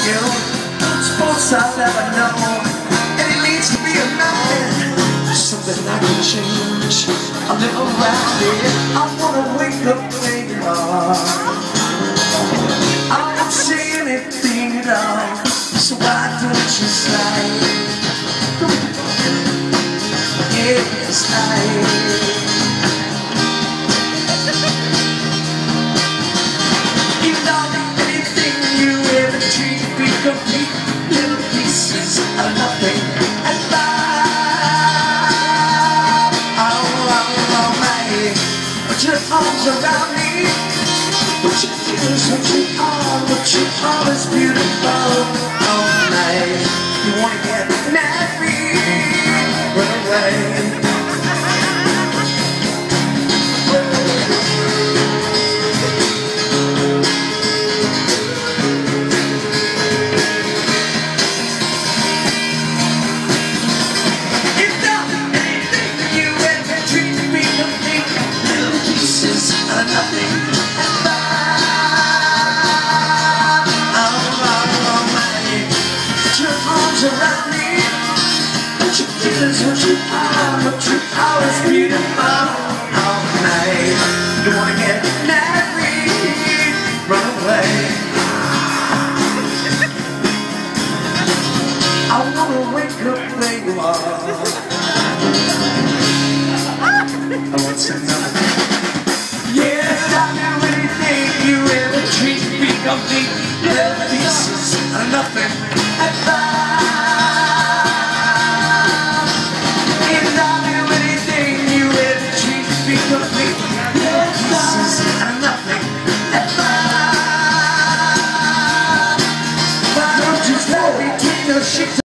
you. Sports I've never known, and it needs to be a man. Something I can change, a little around here. I wanna wake up where you are. I don't see anything at all, so why don't you slide? Yes, you know anything you ever treat, be complete, little pieces of nothing and love. Oh, man, put your arms around me, what you feel is what you are is beautiful. Oh, man, you wanna get married, run away. Nothing and love. Oh, man, put your arms around me, what you feel is what you are is beautiful. Oh, man, you wanna get married, run away. I wanna wake up where you are. I want some nothing. Yes, I'll do anything you ever treat me complete. Little pieces of nothing and love. Yes, I'll do anything you ever treat me complete. Little pieces of nothing and love. Why don't you let me take the shit?